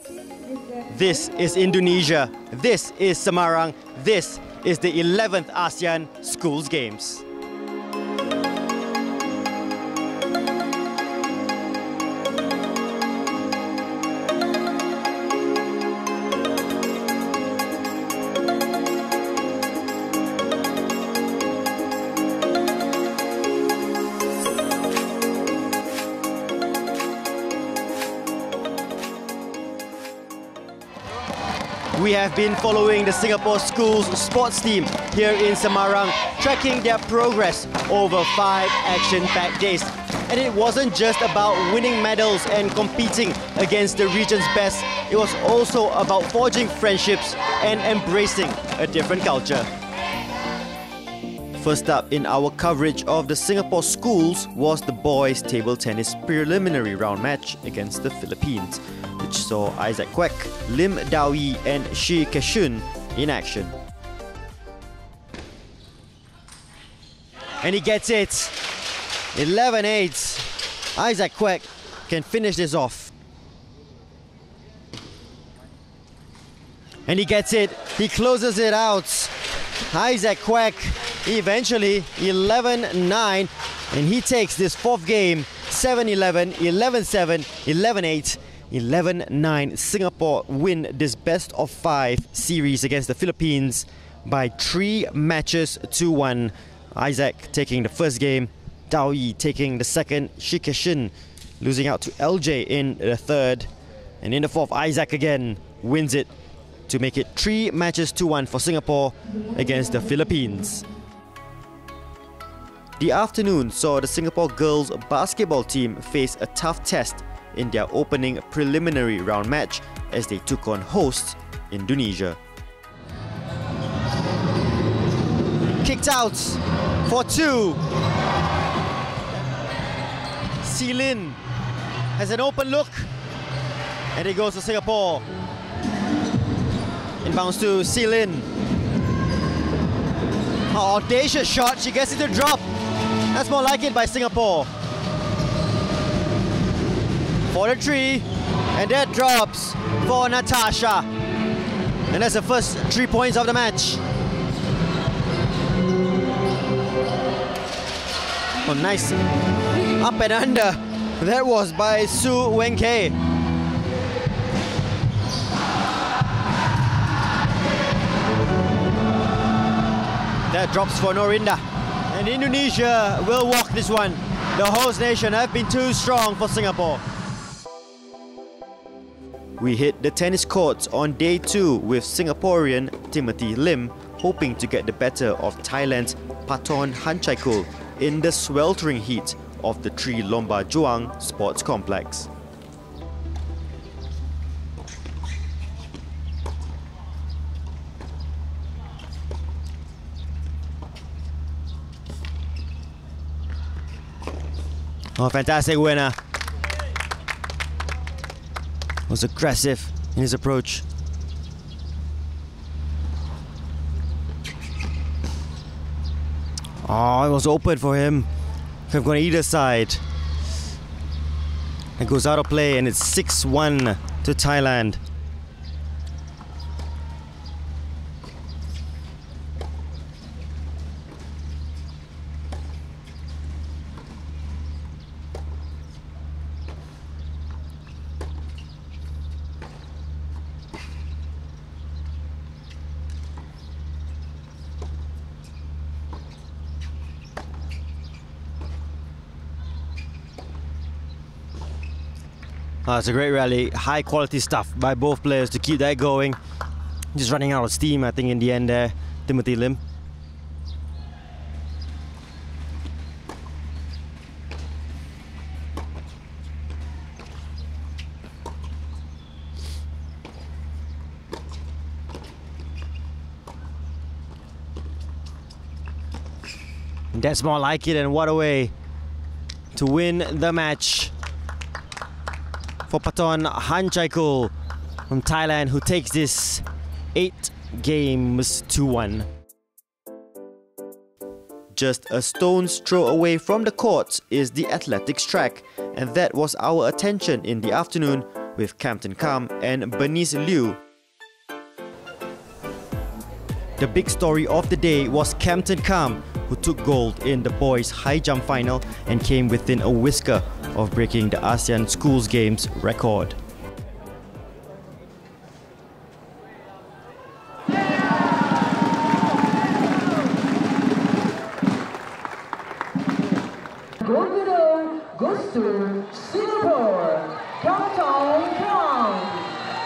This is Indonesia. This is Semarang. This is the 11th ASEAN Schools Games. We have been following the Singapore Schools sports team here in Semarang, tracking their progress over 5 action-packed days. And it wasn't just about winning medals and competing against the region's best, it was also about forging friendships and embracing a different culture. First up in our coverage of the Singapore Schools was the boys' table tennis preliminary round match against the Philippines, which saw Isaac Kwek, Lim Dawi and Shi Keshun in action. And he gets it! 11-8. Isaac Kwek can finish this off. And he gets it, he closes it out. Isaac Kwek eventually 11-9, and he takes this fourth game 7-11, 11-7, 11-8, 11-9. Singapore win this best of 5 series against the Philippines by 3 matches to 1. Isaac taking the first game, Dawi taking the second, Shi Keshun losing out to LJ in the third, and in the fourth Isaac again wins it to make it 3 matches to 1 for Singapore against the Philippines. The afternoon saw the Singapore girls basketball team face a tough test in their opening preliminary round match as they took on hosts Indonesia. Kicked out for 2. Silin has an open look and it goes to Singapore. Inbounds to Silin. Oh, audacious shot, she gets it to drop. That's more like it by Singapore. For the 3, and that drops for Natasha. And that's the first 3 points of the match. Oh, nice up and under. That was by Su Wenke. That drops for Norinda. And Indonesia will walk this one. The host nation have been too strong for Singapore. We hit the tennis courts on day 2 with Singaporean Timothy Lim hoping to get the better of Thailand's Paton Hanchaikul in the sweltering heat of the Tri Lomba Juang Sports Complex. Oh, fantastic winner. Was aggressive in his approach. Oh, it was open for him. Could have gone either side. It goes out of play and it's 6-1 to Thailand. It's a great rally, high quality stuff by both players to keep that going. Just running out of steam, I think, in the end there, Timothy Lim. And that's more like it, and what a way to win the match for Paton Hanchaikul from Thailand, who takes this 8 games to 1. Just a stone's throw away from the courts is the athletics track, and that was our attention in the afternoon with Captain Kam and Bernice Liu. The big story of the day was Captain Kam, who took gold in the boys' high jump final and came within a whisker of breaking the ASEAN Schools Games record. Gold medal goes to Singapore, Captain Kam.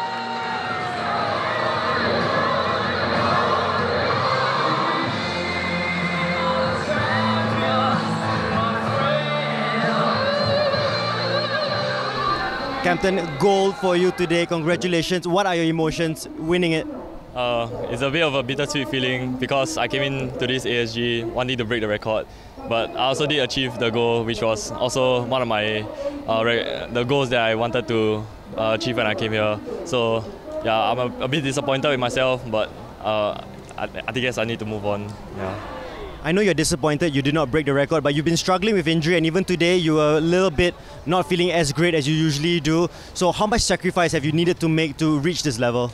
Captain, gold for you today. Congratulations. What are your emotions winning it? It's a bit of a bittersweet feeling because I came into this ASG wanting to break the record, but I also did achieve the goal, which was also one of my the goals that I wanted to achieve when I came here. So yeah, I'm a bit disappointed with myself, but I guess I need to move on. Yeah. I know you're disappointed you did not break the record, but you've been struggling with injury, and even today you were a little bit not feeling as great as you usually do. So how much sacrifice have you needed to make to reach this level?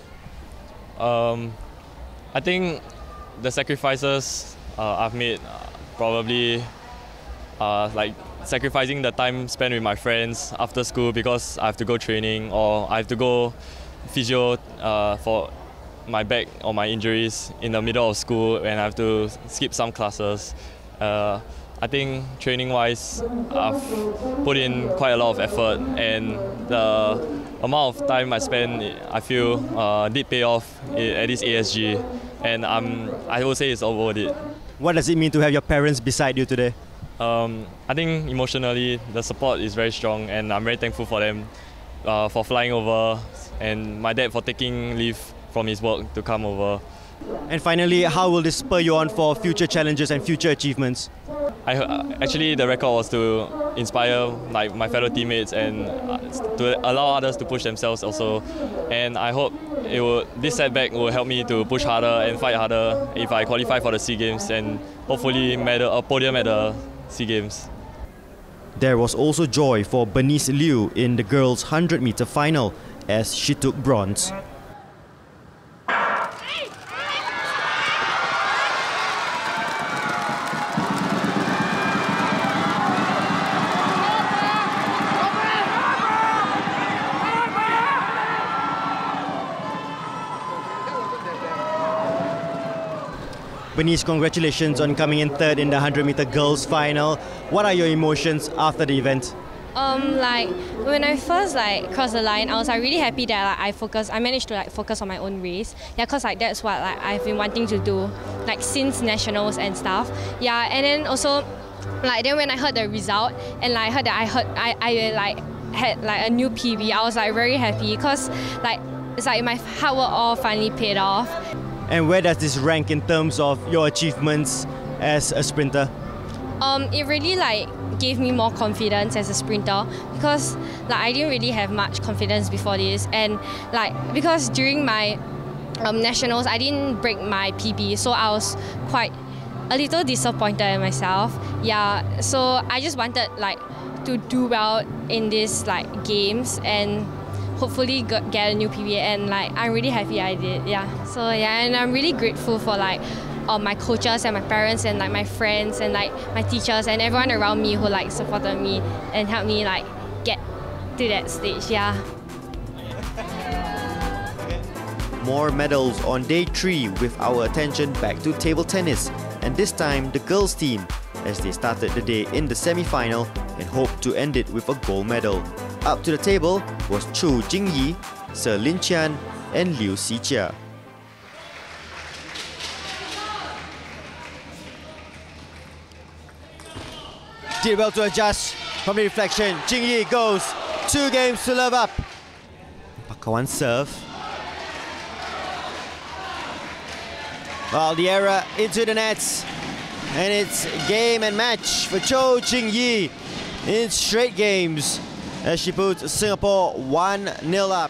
I think the sacrifices I've made probably like sacrificing the time spent with my friends after school because I have to go training or I have to go physio for my back or my injuries in the middle of school and I have to skip some classes. I think training-wise, I've put in quite a lot of effort, and the amount of time I spent, I feel, did pay off at this ASG, and I will say it's all worth it. What does it mean to have your parents beside you today? I think emotionally, the support is very strong, and I'm very thankful for them for flying over, and my dad for taking leave from his work to come over. And finally, how will this spur you on for future challenges and future achievements? Actually, the record was to inspire like my fellow teammates and to allow others to push themselves also. And I hope this setback will help me to push harder and fight harder if I qualify for the SEA Games and hopefully a podium at the SEA Games. There was also joy for Bernice Liu in the girls' 100-meter final as she took bronze. Bernice, congratulations on coming in third in the 100-meter girls final. What are your emotions after the event? Like when I first crossed the line, I was really happy that I managed to focus on my own race. Yeah, cause that's what I've been wanting to do since nationals and stuff. Yeah, and then also then when I heard the result and I heard that I had a new PB, I was very happy because it's my hard work all finally paid off. And where does this rank in terms of your achievements as a sprinter? It really gave me more confidence as a sprinter because I didn't really have much confidence before this, and because during my nationals I didn't break my PB, so I was quite a little disappointed in myself. Yeah, so I just wanted to do well in this games and hopefully get a new PB, and I'm really happy I did. Yeah, so yeah, and I'm really grateful for my coaches and my parents and my friends and my teachers and everyone around me who supported me and helped me get to that stage. Yeah. More medals on day 3 with our attention back to table tennis, and this time the girls team as they started the day in the semi-final and hoped to end it with a gold medal. Up to the table was Chu Jingyi, Sir Lin Qian and Liu Xijia. Did well to adjust from the reflection. Jingyi goes 2 games to love up. Pakawan serve. Well, the error into the nets. And it's game and match for Cho Jingyi in straight games as she puts Singapore 1-0 up.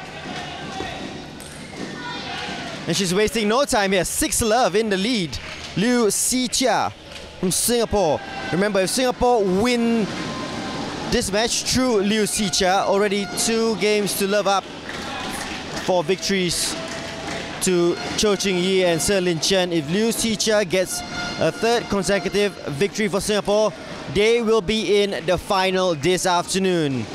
And she's wasting no time here. 6-love in the lead. Liu Xijia from Singapore. Remember, if Singapore win this match through Liu Xijia. Already 2 games to love up for victories to Cho Ching-yi and Se Lin Chen. If Liu Xijia gets a 3rd consecutive victory for Singapore, they will be in the final this afternoon.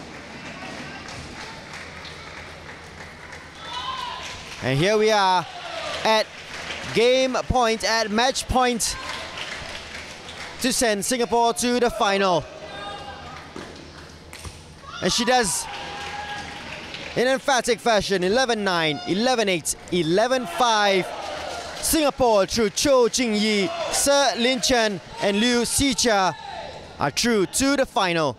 And here we are at game point, at match point, to send Singapore to the final. And she does in emphatic fashion. 11-9, 11-8, 11-5. Singapore through Cho Ching-yi, Se Lin Chen and Liu Xijia are through to the final.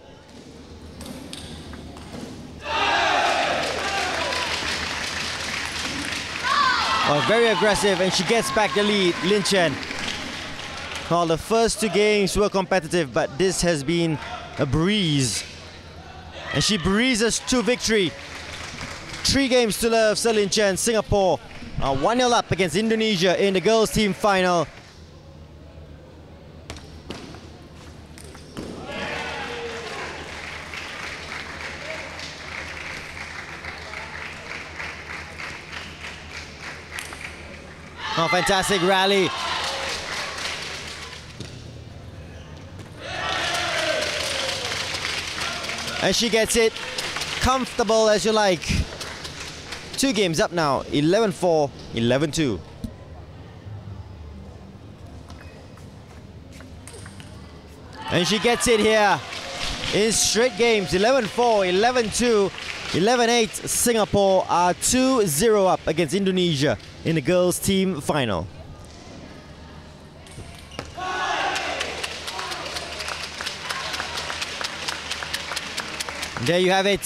Oh, very aggressive, and she gets back the lead, Lin Chen. Well, the first 2 games were competitive, but this has been a breeze. And she breezes to victory. 3 games to love, Se Lin Chen. Singapore are 1-0 up against Indonesia in the girls' team final. Oh, fantastic rally. And she gets it comfortable as you like. 2 games up now, 11-4, 11-2. And she gets it here in straight games, 11-4, 11-2, 11-8. Singapore are 2-0 up against Indonesia in the girls' team final. There you have it.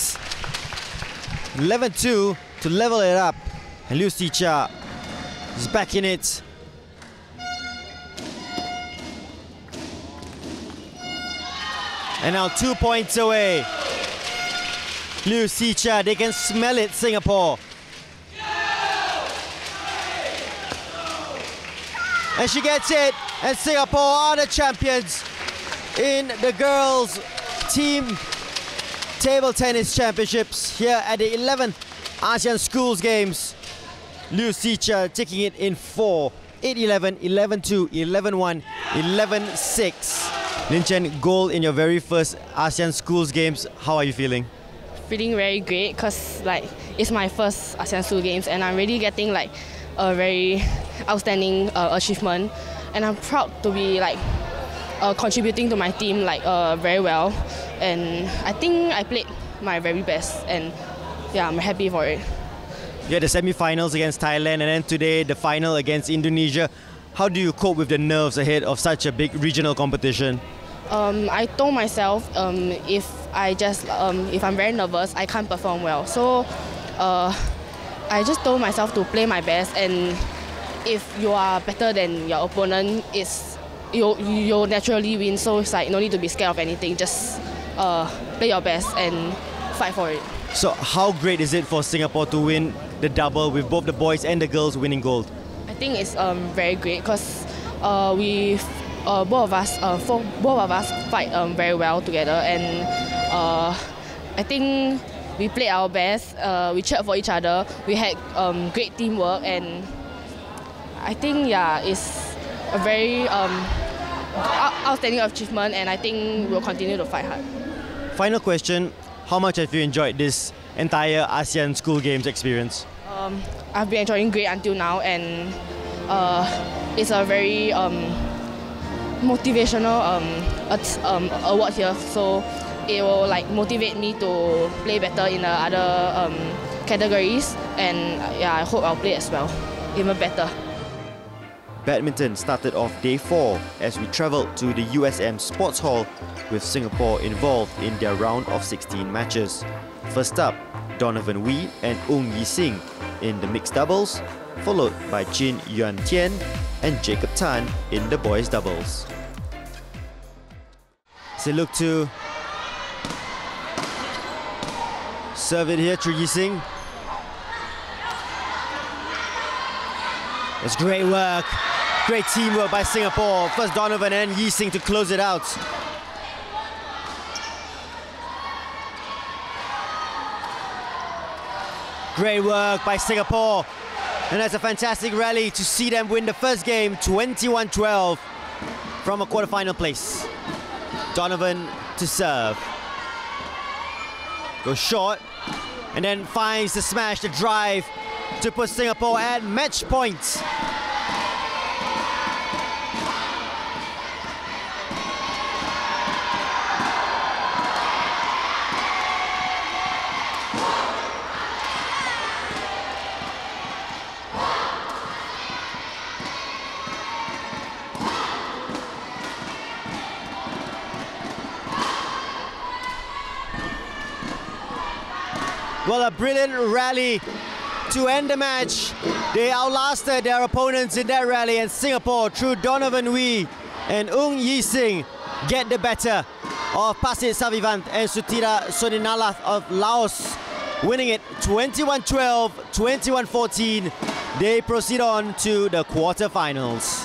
11-2 to level it up. And Liu Xijia is back in it. And now 2 points away. Liu Xijia, they can smell it, Singapore. And she gets it, and Singapore are the champions in the girls' team table tennis championships here at the 11th ASEAN Schools Games. Liu Xijia taking it in 4, 8-11, 11-2, 11-1, 11-6. Lin Chen, gold in your very first ASEAN Schools Games. How are you feeling? Feeling very great because it's my first ASEAN Schools Games and I'm really getting a very outstanding achievement, and I'm proud to be contributing to my team very well, and I think I played my very best, and yeah, I'm happy for it. You had the semi-finals against Thailand and then today the final against Indonesia. How do you cope with the nerves ahead of such a big regional competition? I told myself if I'm very nervous, I can't perform well. So I just told myself to play my best, and if you are better than your opponent, you'll naturally win. So it's no need to be scared of anything. Just play your best and fight for it. So how great is it for Singapore to win the double with both the boys and the girls winning gold? I think it's very great because both of us fight very well together, and I think we played our best. We cheered for each other. We had great teamwork, and I think it's a very outstanding achievement, and I think we'll continue to fight hard. Final question, how much have you enjoyed this entire ASEAN School Games experience? I've been enjoying great until now, and it's a very motivational award here, so it will motivate me to play better in the other categories, and I hope I'll play as well, even better. Badminton started off day 4 as we travelled to the USM Sports Hall with Singapore involved in their round of 16 matches. First up, Donovan Wee and Ung Yi Sing in the mixed doubles, followed by Jin Yuan Tian and Jacob Tan in the boys doubles. So look to serve it here to Yi Sing. It's great work, great teamwork by Singapore. First Donovan and Yi Sing to close it out. Great work by Singapore. And that's a fantastic rally to see them win the first game 21-12 from a quarterfinal place. Donovan to serve. Goes short and then finds the smash, the drive to put Singapore at match point. Well, a brilliant rally to end the match. They outlasted their opponents in that rally, and Singapore, through Donovan Wee and Ung Yi Sing, get the better of Pasit Savivant and Sutira Soninalath of Laos, winning it 21-12, 21-14. They proceed on to the quarterfinals.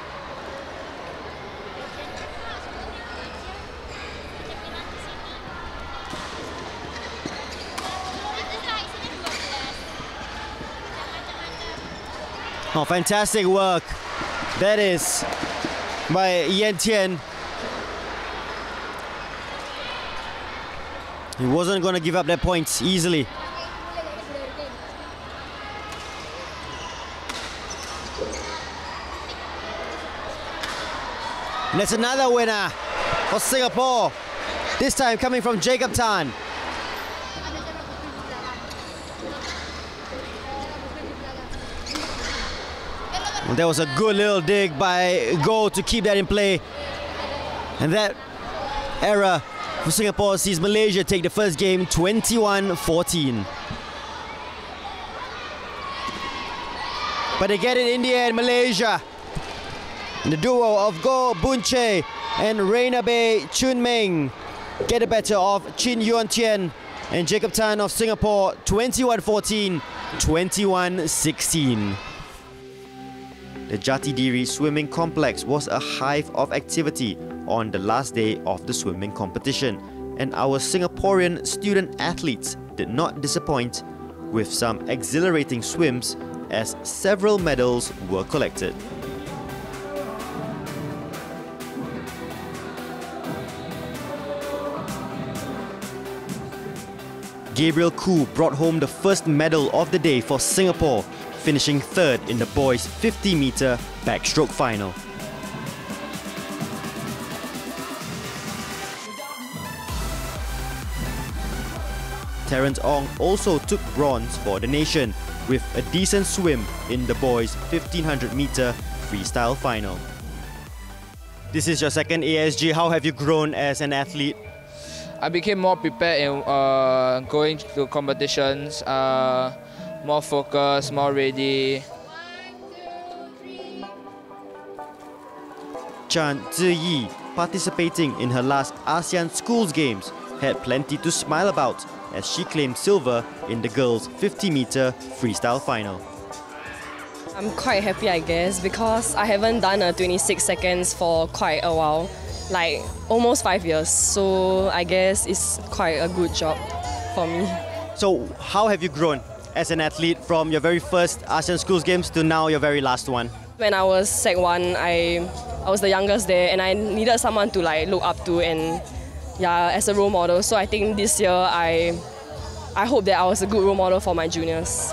Oh, fantastic work. That is by Yen Tian. He wasn't going to give up that point easily. And that's another winner for Singapore. This time coming from Jacob Tan. And there was a good little dig by Goh to keep that in play. And that error for Singapore sees Malaysia take the first game 21-14. But they get it in the end, Malaysia. And the duo of Goh Boon Che and Reina Bay Chun Meng get the better of Chin Yuan Tien and Jacob Tan of Singapore 21-14, 21-16. The Jati Diri Swimming Complex was a hive of activity on the last day of the swimming competition, and our Singaporean student athletes did not disappoint with some exhilarating swims as several medals were collected. Gabriel Khoo brought home the first medal of the day for Singapore, finishing third in the boys' 50-meter backstroke final. Terence Ong also took bronze for the nation with a decent swim in the boys' 1500-meter freestyle final. This is your second ASG. How have you grown as an athlete? I became more prepared in going to competitions. More focused, more ready. Chan Ziyi, participating in her last ASEAN Schools Games, had plenty to smile about as she claimed silver in the girls' 50-meter freestyle final. I'm quite happy, I guess, because I haven't done a 26 seconds for quite a while, like almost 5 years. So I guess it's quite a good job for me. So how have you grown as an athlete from your very first ASEAN Schools Games to now your very last one? When I was Sec 1, I was the youngest there, and I needed someone to look up to and as a role model. So I think this year I hope that I was a good role model for my juniors.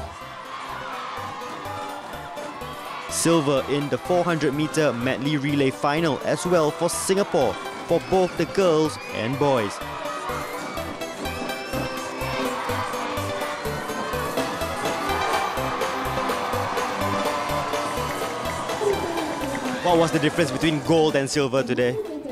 Silver in the 400-meter medley relay final as well for Singapore for both the girls and boys. What was the difference between gold and silver today?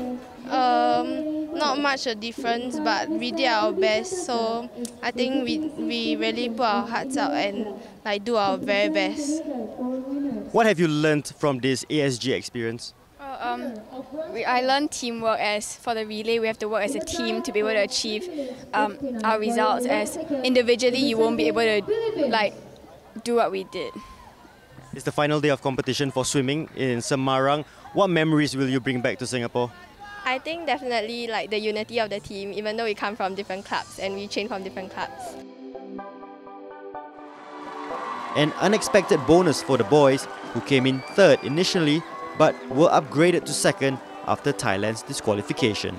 Not much a difference, but we did our best. So I think we really put our hearts out and do our very best. What have you learned from this ASG experience? I learned teamwork. As for the relay, we have to work as a team to be able to achieve our results. As individually, you won't be able to do what we did. It's the final day of competition for swimming in Semarang. What memories will you bring back to Singapore? I think definitely the unity of the team, even though we come from different clubs and we train from different clubs. an unexpected bonus for the boys, who came in third initially but were upgraded to second after Thailand's disqualification.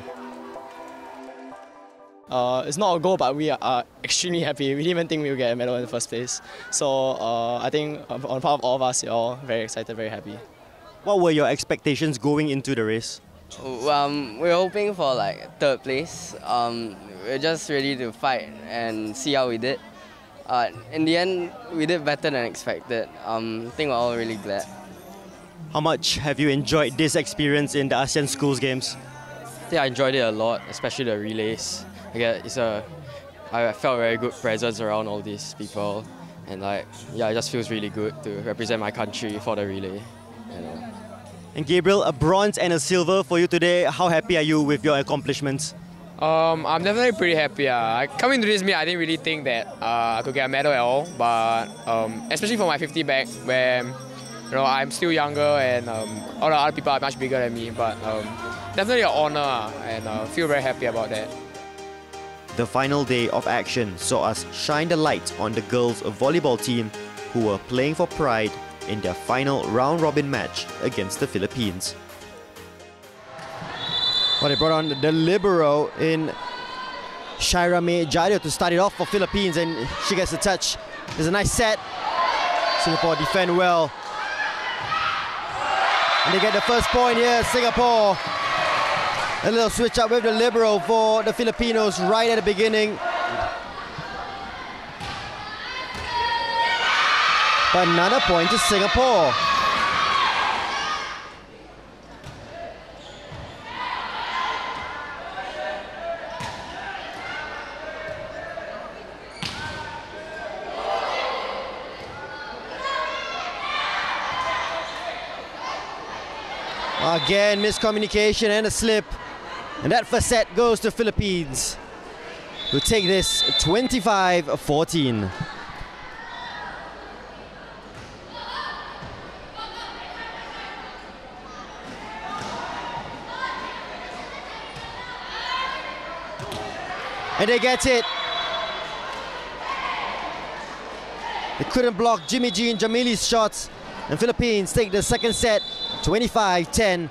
It's not a goal, but we are extremely happy. We didn't even think we would get a medal in the first place. So I think on part of all of us, we're all very excited, very happy. What were your expectations going into the race? We're hoping for like third place. We're just ready to fight and see how we did. In the end, we did better than expected. I think we're all really glad. How much have you enjoyed this experience in the ASEAN Schools Games? I enjoyed it a lot, especially the relays. I felt very good presence around all these people, and it just feels really good to represent my country for the relay. And Gabriel, a bronze and a silver for you today. How happy are you with your accomplishments? I'm definitely pretty happy. Coming to this meet, I didn't really think that I could get a medal at all, but especially for my 50 back, where I'm still younger and all the other people are much bigger than me. But definitely an honor, and feel very happy about that. The final day of action saw us shine the light on the girls' volleyball team, who were playing for pride in their final round-robin match against the Philippines. Well, they brought on the libero in Shaira May Jadio to start it off for Philippines, and she gets a touch. There's a nice set. Singapore defend well. And they get the first point here, Singapore. A little switch up with the libero for the Filipinos right at the beginning. But another point to Singapore. Again, miscommunication and a slip. And that first set goes to Philippines, who take this 25-14. And they get it. They couldn't block Jimmy Jean Jamili's shots, and Philippines take the second set 25-10.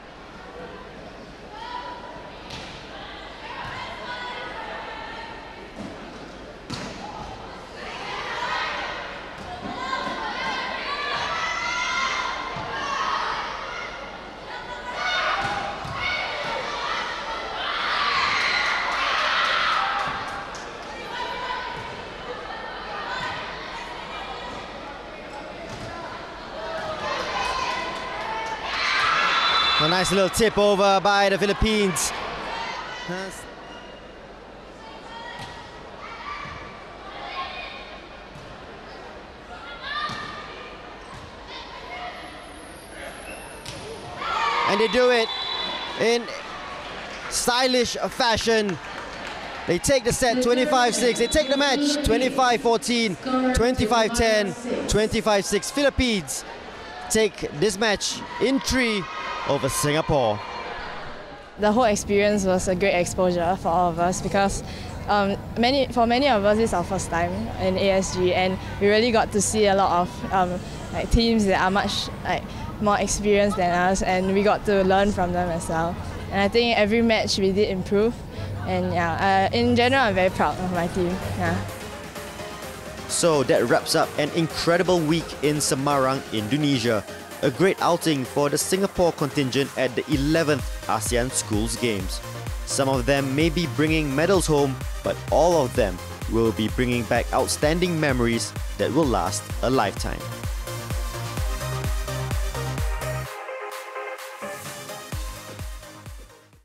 A nice little tip over by the Philippines. And they do it in stylish fashion. They take the set 25-6. They take the match 25-14, 25-10, 25-6. Philippines take this match in 3 over Singapore. The whole experience was a great exposure for all of us because for many of us, this is our first time in ASG, and we really got to see a lot of teams that are much more experienced than us, and we got to learn from them as well. And I think every match we did improve, and in general, I'm very proud of my team. So that wraps up an incredible week in Semarang, Indonesia. A great outing for the Singapore contingent at the 11th ASEAN Schools Games. Some of them may be bringing medals home, but all of them will be bringing back outstanding memories that will last a lifetime.